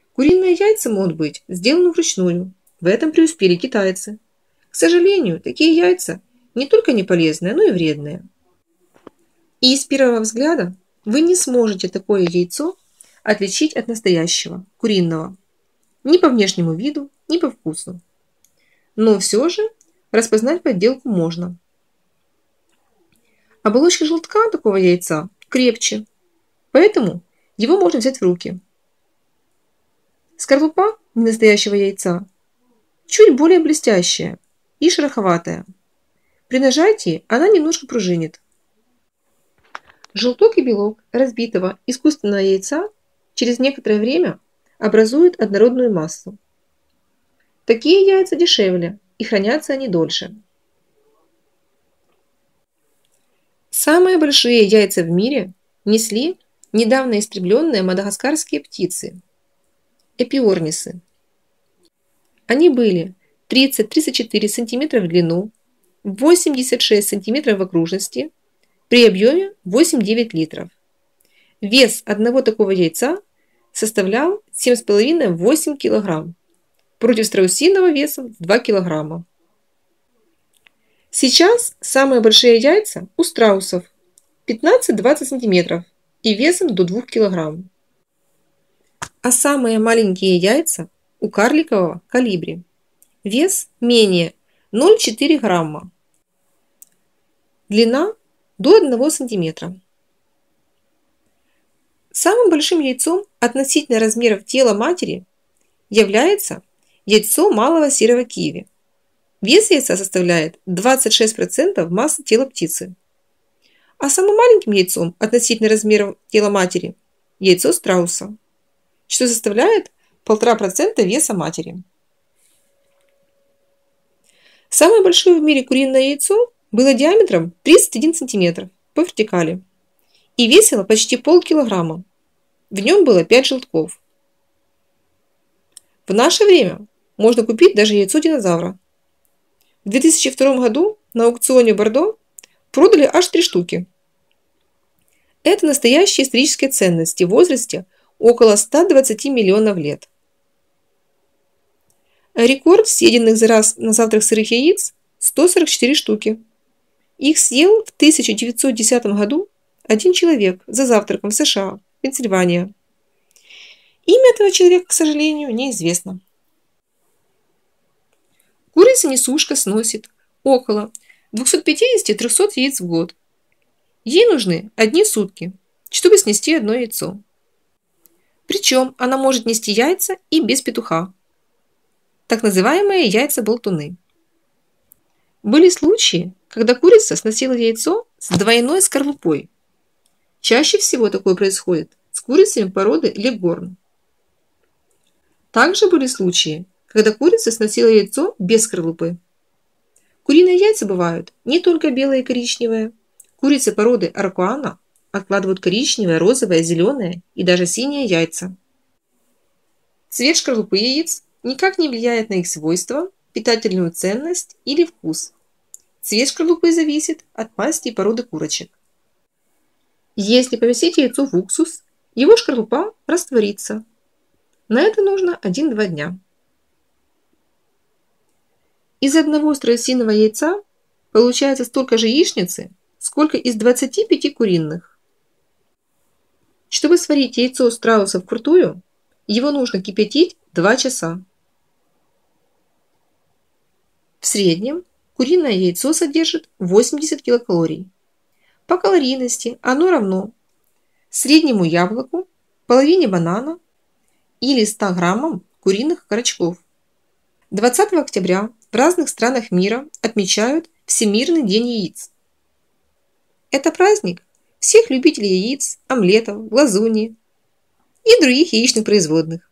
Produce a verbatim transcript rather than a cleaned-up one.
Куриные яйца могут быть сделаны вручную. В этом преуспели китайцы. К сожалению, такие яйца не только не полезные, но и вредные. И с первого взгляда вы не сможете такое яйцо отличить от настоящего, куриного. Ни по внешнему виду, ни по вкусу. Но все же распознать подделку можно. Оболочка желтка такого яйца крепче, поэтому его можно взять в руки. Скорлупа ненастоящего яйца чуть более блестящая и шероховатая. При нажатии она немножко пружинит. Желток и белок разбитого искусственного яйца через некоторое время образуют однородную массу. Такие яйца дешевле и хранятся они дольше. Самые большие яйца в мире несли недавно истребленные мадагаскарские птицы – эпиорнисы. Они были тридцать — тридцать четыре сантиметра в длину, восемьдесят шесть сантиметров в окружности, при объеме восемь-девять литров. Вес одного такого яйца составлял семь с половиной — восемь килограмм против страусиного веса в два килограмма. Сейчас самые большие яйца у страусов пятнадцать — двадцать сантиметров и весом до двух килограмм. А самые маленькие яйца у карликового колибри. Вес менее ноль целых четыре десятых грамма. Длина до одного сантиметра. Самым большим яйцом относительно размеров тела матери является яйцо малого серого киви. Вес яйца составляет двадцать шесть процентов массы тела птицы. А самым маленьким яйцом относительно размеров тела матери яйцо страуса, что составляет полтора процента веса матери. Самое большое в мире куриное яйцо было диаметром тридцать один сантиметр по вертикали и весило почти полкилограмма. В нем было пять желтков. В наше время можно купить даже яйцо динозавра. В две тысячи втором году на аукционе Бордо продали аж три штуки. Это настоящие исторические ценности в возрасте около ста двадцати миллионов лет. Рекорд съеденных за раз на завтрак сырых яиц – сто сорок четыре штуки. Их съел в тысяча девятьсот десятом году один человек за завтраком в США, Пенсильвания. Имя этого человека, к сожалению, неизвестно. Курица-несушка сносит около двухсот пятидесяти — трёхсот яиц в год. Ей нужны одни сутки, чтобы снести одно яйцо. Причем она может нести яйца и без петуха. Так называемые яйца-болтуны. Были случаи, когда курица сносила яйцо с двойной скорлупой. Чаще всего такое происходит с курицами породы леггорн. Также были случаи, когда курица сносила яйцо без скорлупы. Куриные яйца бывают не только белые и коричневые. Курицы породы араукана откладывают коричневые, розовые, зеленые и даже синие яйца. Цвет шкарлупы яиц никак не влияет на их свойства, питательную ценность или вкус. Цвет шкарлупы зависит от масти и породы курочек. Если поместить яйцо в уксус, его шкарлупа растворится. На это нужно один-два дня. Из одного страусиного яйца получается столько же яичницы, сколько из двадцати пяти куриных. Чтобы сварить яйцо страуса вкрутую, его нужно кипятить два часа. В среднем куриное яйцо содержит восемьдесят килокалорий. По калорийности оно равно среднему яблоку, половине банана или ста граммам куриных окорочков. двадцатого октября в разных странах мира отмечают Всемирный день яиц. Это праздник всех любителей яиц, омлетов, глазуни и других яичных производных.